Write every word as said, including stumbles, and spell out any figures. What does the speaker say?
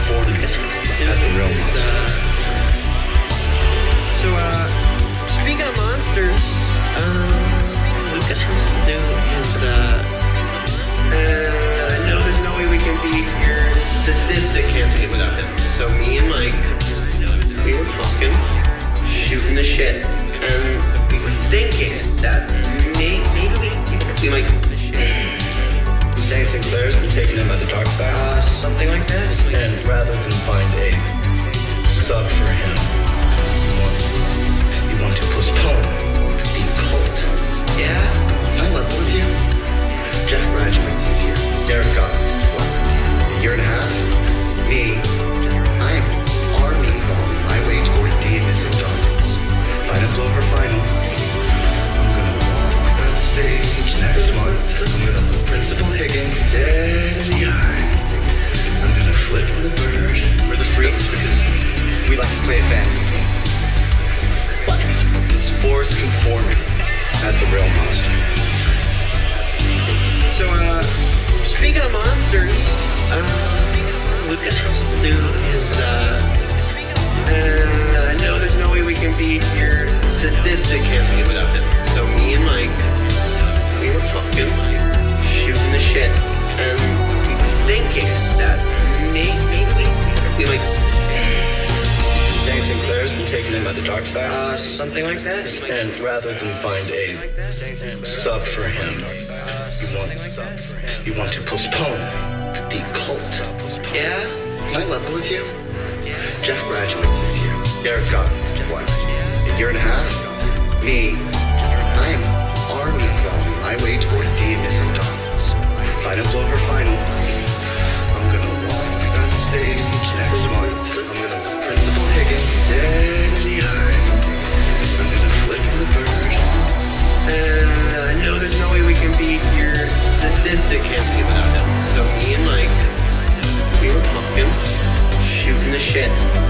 conform as the real monster. So, uh, speaking of monsters, um, what we've got to do is, uh, uh, I know there's no way we can be here. Sadistic can't do it without him. So me and Mike, we were talking, shooting the shit, and we were thinking that may, maybe we, we might. I'm saying Sinclair's been taken in by the dark side. Uh, something like that? And rather than find a sub for him, you want, you want to postpone the cult. Yeah? Can I level with you? Jeff graduates this year. Garrett's got, what, a year and a half? Me, I am army crawling my way toward demons and dominance. Final blow for final. I'm gonna walk that stage next month. I'm gonna look Principal Higgins dead in the eye. I'm gonna flip the bird. We're the freaks because we like to play it fancy. But it's force conforming as the real monster. So, uh, speaking of monsters, uh, what we've got to do is, uh, uh, I know there's no way we can be here. Sadistic can't do it without him. So me and Mike, we were talking, shooting the shit, and we were thinking that maybe we, we might. I'm saying Sinclair's been taken in by the dark side. Uh, something like that? And rather than find a sub for him, you want, you want to postpone the cult. Yeah? Can I level with you? Jeff graduates this year. Garrett's got, what, a year and a half? Me, I am army crawling my way toward demons and dominance. Final blow for final. I'm gonna walk that stage next month. I'm gonna look Principal Higgins dead in the eye. I'm gonna flip the bird. Uh, I know there's no way we can be here. Sadistic can't do it without him. So me and Mike, we were talking, shooting the shit,